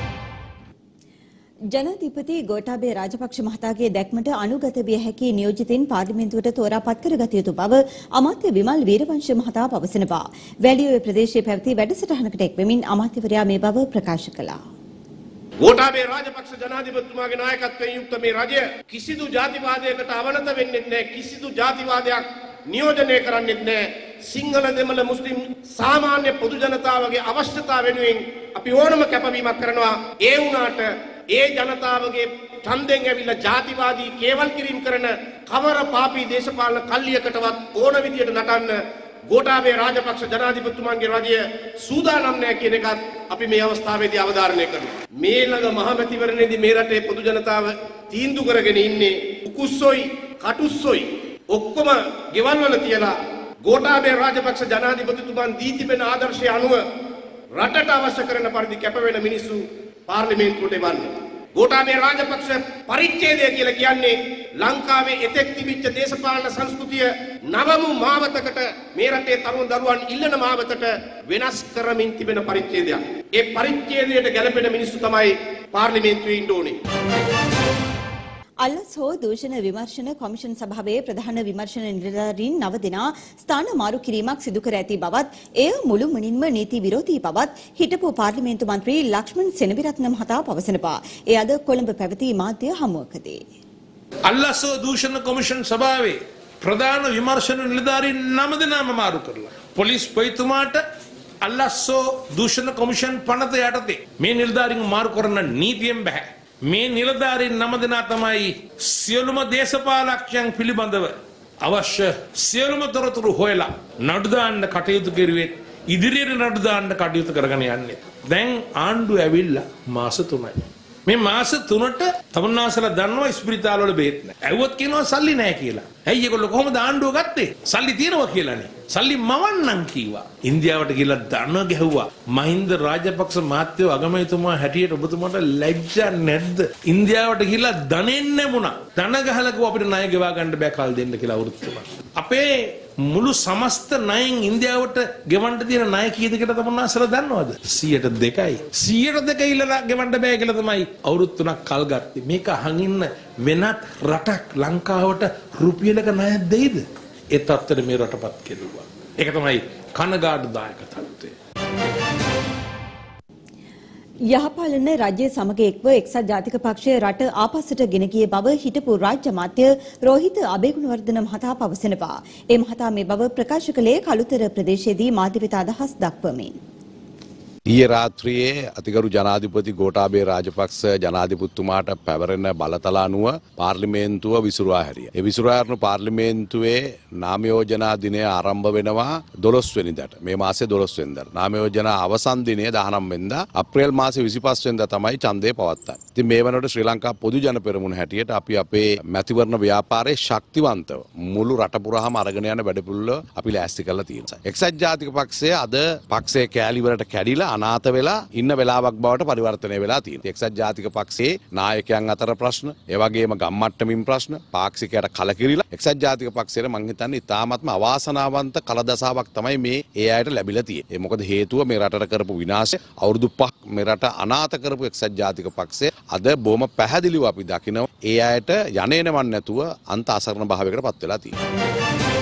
ජනාධිපති ගෝඨාභය රාජපක්ෂ මහතාගේ දැක්මට අනුගත විය හැකි නියෝජිතින් පාර්ලිමේන්තුවට තෝරාපත් කරගත යුතු බව අමාත්‍ය විමල් වීරවංශ මහතා පවසනවා. වැලිඔය ප්‍රදේශයේ පැවති වැඩසටහනකට එක්වෙමින් අමාත්‍යවරයා මේ බව ප්‍රකාශ කළා. ගෝඨාභය රාජපක්ෂ ජනාධිපතිතුමාගේ නායකත්වයෙන් යුක්ත මේ රජය කිසිදු ජාතිවාදයකට අවනත වෙන්නේ නැහැ. කිසිදු ජාතිවාදයක් නියෝජනය කරන්නේ නැහැ. සිංහල දෙමළ මුස්ලිම් සාමාන්‍ය පොදු ජනතාවගේ අවශ්‍යතාව වෙනුවෙන් අපි ඕනම කැපවීමක් කරනවා. ඒ වුණාට ඒ ජනතාවගේ ඡන්දෙන් ඇවිල්ලා ජාතිවාදී කේවල් කිරීම කරන කවර පාපී දේශපාලන කල්ලියකටවත් ඕන විදියට නටන්න ගෝඨාභය රාජපක්ෂ ජනාධිපතිතුමාගේ රජය සූදානම් නැහැ කියන එකත් අපි මේ අවස්ථාවේදී අවධාරණය කරනවා. මේ ළඟ මහමැතිවරණයේදී මේ රටේ පොදු ජනතාව තීන්දුව කරගෙන ඉන්නේ උකුස්සොයි කටුස්සොයි ඔක්කොම ගෙවල් වල තියලා ගෝඨාභය රාජපක්ෂ ජනාධිපතිතුමන් දී තිබෙන ආදර්ශය අනුව රටට අවශ්‍ය කරන පරිදි කැප වෙන මිනිස්සු පාර්ලිමේන්තුවට එවන්නේ. ගෝඨාභය රාජපක්ෂ පරිච්ඡේදය කියලා කියන්නේ ලංකාවේ එතෙක් තිබිච්ච දේශපාලන සංස්කෘතිය නවමු මාවතකට මේ රටේ තරුණ දරුවන් ඉල්ලන මාවතට වෙනස් කරමින් තිබෙන පරිච්ඡේදයක්. ඒ පරිච්ඡේදයට ගැලපෙන මිනිස්සු තමයි පාර්ලිමේන්තුවේ ඉන්න ඕනේ. අල්ලස් හෝ දූෂණ විමර්ශන කොමිෂන් සභාවේ ප්‍රධාන විමර්ශන නිලධාරීන් නව දෙනා ස්ථාන මාරු කිරීමක් සිදු කර ඇති බවත් එය මුළුමනින්ම නීති විරෝධී බවත් හිටපු පාර්ලිමේන්තු මන්ත්‍රී ලක්ෂ්මන් සෙනවිරත්න මහතා පවසනවා. ඒ අද කොළඹ පැවති මාධ්‍ය හමුවකදී. අල්ලස් හෝ දූෂණ කොමිෂන් සභාවේ ප්‍රධාන විමර්ශන නිලධාරීන් නව දෙනාම මාරු කරලා පොලිස් පොයිතුමාට අල්ලස් හෝ දූෂණ කොමිෂන් පනත යටතේ මේ නිලධාරීන් මාරු කරන නීතියෙන් බෑ. මේ නිලධාරීන් නම දෙනා තමයි සියලුම දේශපාලකයන් පිළිබඳව අවශ්‍ය සියලුම තොරතුරු හොයලා නඩු දාන්න කටයුතු කෙරුවේ ඉදිරියට නඩු දාන්න කටයුතු කරගෙන යන්නේ. දැන් ආණ්ඩුව ඇවිල්ලා මාස තුනයි. මේ මාස තුනට තමුන්නාසලා දන්නවා ස්පිරිතාල වල බේත් නැහැ. ඇහුවොත් කියනවා සල්ලි නැහැ කියලා. ඇයි ඒගොල්ලෝ කොහොමද ආණ්ඩුව ගත්තේ? සල්ලි තියෙනවා කියලානේ. සල්ලි මවන්නම් කීවා. ඉන්දියාවට ගිහලා ධන ගැහුවා. මහින්ද රාජපක්ෂ මහත්තයෝ අගමැතිතුමා හැටියට ඔබතුමාට ලැජ්ජා නැද්ද? ඉන්දියාවට ගිහලා ධනෙන් නැමුණා. ධන ගහලා කිව්වා අපිට ණය ගෙවා ගන්න බෑ කල් දෙන්න කියලා අවුරුදු තුනක්. අපේ මුළු සමස්ත ණයෙන් ඉන්දියාවට ගෙවන්න තියෙන ණය කීයද කියලා තමුන්නාසලා දන්නවද? සියයට දෙකයි. සියයට දෙක ඉල්ලලා ගෙවන්න බෑ කියලා තමයි අවුරුදු තුනක් කල් ගත්තේ. මේක අහන් ඉන්න වෙනත් රටක් ලංකාවට රුපියලක ණයක් දෙයිද? ඒ තත්ත්වෙට මේ රටපත් කෙරුවා. ඒක තමයි කනගාටුදායක තත්ත්වය. යහපාලන රජය සමග එක්ව එක්සත් ජාතික පක්ෂය රට ආපස්සට ගෙන ගිය බව හිටපු රාජ්‍ය අමාත්‍ය රෝහිත අබේගුණවර්ධන මහතා පවසනවා. ඒ මහතා මේ බව ප්‍රකාශ කළේ කළුතර ප්‍රදේශයේදී මාධ්‍ය වෙත අදහස් දක්වමින්. ඊයේ රාත්‍රියේ අතිගරු ජනාධිපති ගෝඨාභය රාජපක්ෂ ජනාධිපතිතුමාට පැවරෙන බලතල අනුව පාර්ලිමේන්තුව විසුරුවා හැරියා. ඒ විසුරුවා හැරෙන පාර්ලිමේන්තුවේ නාම යෝජනා දිනය ආරම්භ වෙනවා දොළොස් වෙනිදාට. මේ මාසේ දොළොස් වෙනිදාට. නාම යෝජනා අවසන් දිනය දහනව වෙනිදා. අප්‍රේල් මාසේ විසිපස් වෙනිදා තමයි ඡන්දය පවත්වන්නේ. ඉතින් මේ වෙනකොට ශ්‍රී ලංකා පොදු ජන පෙරමුණ හැටියට අපි අපේ මැතිවරණ ව්‍යාපාරයේ ශක්තිවන්තව මුළු රට පුරාම අරගෙන යන වැඩපිළිවෙල අපි ලෑස්ති කරලා තියෙනවා. එක්සත් ජාතික පක්ෂය අද පක්ෂයේ කෑලි වලට කැඩිලා අනාත වෙලා ඉන්න වෙලාවක් බවට පරිවර්තනය වෙලා තියෙනවා. එක්සත් ජාතික පක්ෂයේ නායකයන් අතර ප්‍රශ්න, ඒ වගේම ගම්මට්ටමින් ප්‍රශ්න, පාක්ෂිකයට කලකිරිලා එක්සත් ජාතික පක්ෂයට මං හිතන්නේ ඉතාමත්ම අවාසනාවන්ත කලදසාවක් තමයි මේ ඒ අයට ලැබිලා තියෙන්නේ. ඒ මොකද හේතුව මේ රටට කරපු විනාශය අවුරුදු පහක් මේ රට අනාත කරපු එක්සත් ජාතික පක්ෂය අද බොහොම පැහැදිලිව අපි දකිනවා ඒ අයට යන්නේනවන් නැතුව අන්ත අසරණ භාවයකට පත් වෙලා තියෙනවා.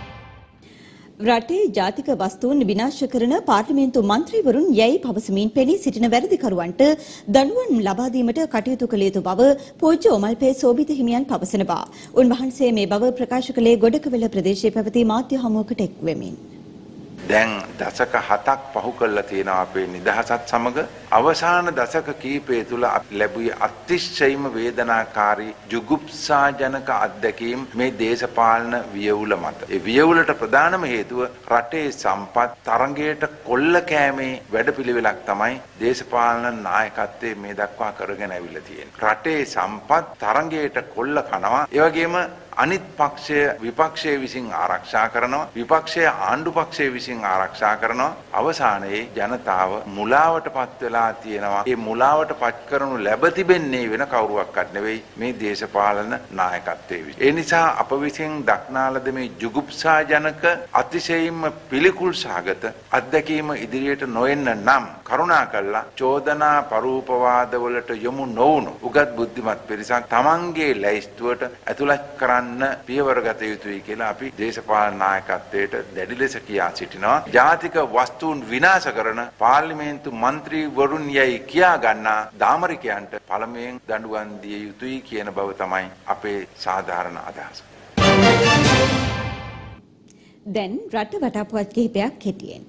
රටේ ජාතික වස්තුන් විනාශ කරන පාර්ලිමේන්තු මන්ත්‍රීවරුන් යැයි පවසමින් පෙනී සිටින වැරදිකරුවන්ට දඬුවම් ලබා දීමට කටයුතු කළ යුතු බව පූජ්‍ය ඔමල්පේ සෝබිත හිමියන් පවසනවා. උන්වහන්සේ මේ බව ප්‍රකාශ කළේ ගොඩකවැල ප්‍රදේශයේ පැවති මාධ්‍ය හමුවකට එක් වෙමින්. දැන් දශක හතක් පහු කරලා තියෙනවා අපේ නිදහසත් සමග. අවසාන දශක කීපය තුළ ලැබුවේ අතිශයින්ම වේදනාකාරී ජුගුප්සාජනක අත්දැකීම් මේ දේශපාලන වියවුල මත. ඒ වියවුලට ප්‍රධානම හේතුව රටේ සම්පත් තරඟයට කොල්ල කෑමේ වැඩපිළිවෙලක් තමයි දේශපාලන නායකත්වයේ මේ දක්වා කරගෙන ඇවිල්ලා තියෙන්නේ. රටේ සම්පත් තරඟයට කොල්ල කනවා. ඒ වගේම අනිත් පක්ෂය විපක්ෂය විසින් ආරක්ෂා කරනවා, විපක්ෂය ආණ්ඩු පක්ෂය විසින් ආරක්ෂා කරනවා. අවසානයේ ජනතාව මුලාවටපත් වෙලා තියෙනවා. ඒ මුලාවට පත් කරනු ලැබ තිබෙන්නේ වෙන කවුරුවක්වත් නෙවෙයි මේ දේශපාලන නායකත්වයේ. ඒ නිසා අප විසින් දක්නාලද මේ ජුගුප්සාජනක අතිශයින්ම පිළිකුල් සහගත අත්දැකීම ඉදිරියට නොෙන්න නම් කරුණාකරලා චෝදනා පරූපවාදවලට යොමු නොවුණු උගත් බුද්ධිමත් පිරිසක් තමන්ගේ ලැයිස්තුවට ඇතුළත් කරන්න පියවර ගත යුතුයි කියලා අපි දේශපාලන නායකත්වයට දැඩි ලෙස කියා සිටිනවා. ජාතික වස්තුන් විනාශ කරන පාර්ලිමේන්තු මන්ත්‍රීවරුන් යයි කියා ගන්නා දාමරිකයන්ට පළමුවෙන් දඬුවම් දිය යුතුයි කියන බව තමයි අපේ සාධාරණ අදහස. දැන් රට වටාපුවත් කිහිපයක් කෙටියෙන්.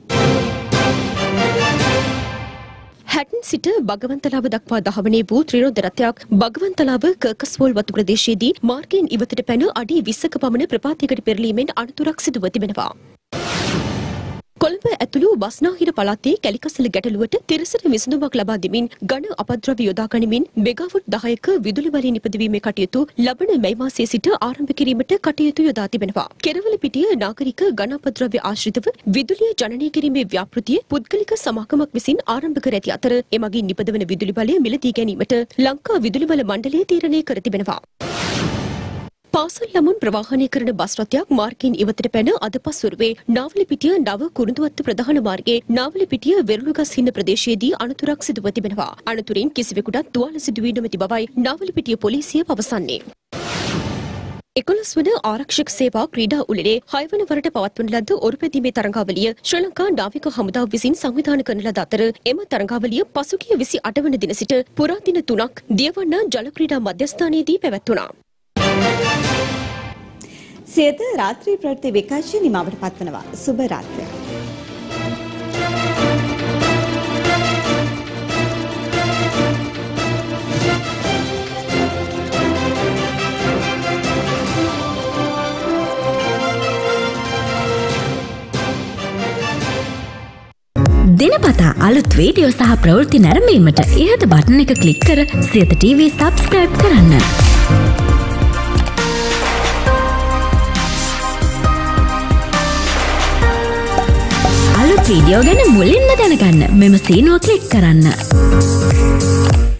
හැටන් සිට බගවන්තලාව දක්වා දහවනේ වූ ත්‍රිරෝද රථයක් බගවන්තලාව කර්කස්වෝල් වතු ප්‍රදේශයේදී මාර්ගයෙන් ඉවතට පැන අඩි විස්සක පමණ ප්‍රපාතයකට පෙරලීමෙන් අනතුරක් සිදුව තිබෙනවා. කොළඹ ඇතුළු බස්නාහිර පළාතේ කැලිකසල ගැටලුවට තිරසට විසඳුමක් ලබා දෙමින් ඝන අපද්‍රව්‍ය යොදා ගනිමින් මෙගාවොට් දහයක විදුලි බලය නිපදවීමේ කටයුතු ලබන මැයි මාසයේ සිට ආරම්භ කිරීමට කටයුතු යොදා තිබෙනවා. කෙරවලපිටිය නාගරික ඝන අපද්‍රව්‍ය ආශ්‍රිතව විදුලිය ජනනය කිරීමේ ව්‍යාපෘතිය පුද්ගලික සමාගමක් විසින් ආරම්භ කර ඇති අතර එමගින් නිපදවන විදුලි බලය මිලදී ගැනීමට ලංකා විදුලි බල මණ්ඩලය තීරණය කර තිබෙනවා. පාසල් ළමුන් ප්‍රවාහනය කරන බස් රථයක් මාර්ගයෙන් ඉවතට පැන අද පස්වරුවේ නාවලපිටිය නව කුරුඳුවත්ත ප්‍රධාන මාර්ගයේ නාවලපිටිය වෙරුළුගස් හින්න ප්‍රදේශයේදී අනතුරක් සිදුව තිබෙනවා. අනතුරින් කිසිවෙකුටත් තුවාල සිදු වී නොමැති බවයි නාවලපිටිය පොලිසිය පවසන්නේ. එකොළොස් වන ආරක්ෂක සේවා ක්‍රීඩා උළෙලේ හය වන වරට පවත්වන ලද ඔරුපැදීමේ තරඟාවලිය ශ්‍රී ලංකා නාවික හමුදාව විසින් සංවිධානය කරන ලද අතර එම තරඟාවලිය පසුගිය විසි අට වන දින සිට පුරා දින තුනක් දියවන්න ජල ක්‍රීඩා මධ්‍යස්ථානයේදී පැවැත්වුණා. සියත රාත්‍රී ප්‍රවෘත්ති විකාශය නිමවට පත්වනවා. සුබ රාත්‍රියක්. දිනපතා අලුත් වීඩියෝ සහ ප්‍රවෘත්ති නැරඹීමට ඉහත බටන් එක ක්ලික් කර සියත ටීවී සබ්ස්ක්‍රයිබ් කරන්න. අලුත් වීඩියෝ ගැන මුලින්ම දැනගන්න මෙම සීනුව ක්ලික් කරන්න.